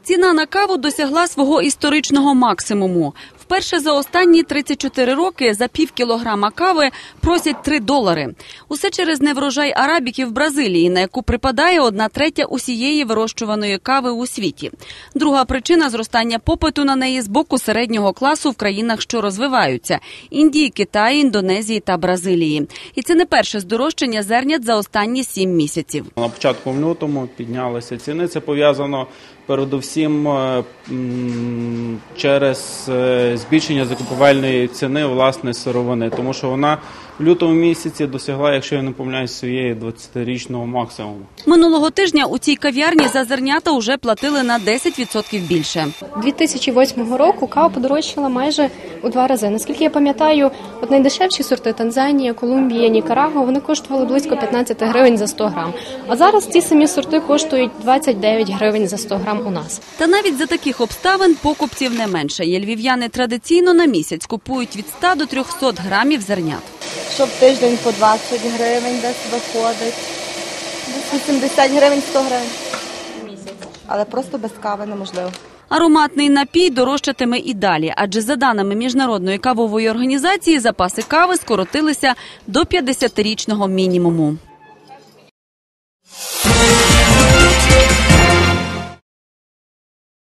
Ціна на каву досягла свого історичного максимуму. Вперше за останні 34 роки за пів кілограма кави просять $3. Усе через неврожай арабіки в Бразилії, на яку припадає 1/3 усієї вирощуваної кави у світі. Друга причина – зростання попиту на неї з боку середнього класу в країнах, що розвиваються – Індії, Китаї, Індонезії та Бразилії. І це не перше здорожчання зернят за останні 7 місяців. На початку в лютому піднялися ціни. Це пов'язано передусім через збільшення закупівельної ціни власне сировини, тому що вона в лютому місяці досягла, якщо я не помиляюсь, своєї 20-річного максимуму. Minulого тижня у цій кав'ярні за зернята вже платили на 10% більше. 2008 року кава подорожчала майже у 2 рази. Наскільки я пам'ятаю, от найдешевші сорти – Танзанія, Колумбія, Нікарагуа – вони коштували близько 15 гривень за 100 грам. А зараз ці самі сорти коштують 29 гривень за 100 грам у нас. Та навіть за таких обставин покупців не менше. Львів'яни традиційно на місяць купують від 100 до 300 грамів зернят. Що в тиждень по 20 гривень десь виходить, десь 80 гривень, 100 гривень в місяць. Але просто без кави неможливо. Ароматний напій дорожчатиме і далі, адже за даними Міжнародної кавової організації запаси кави скоротилися до 50-річного мінімуму.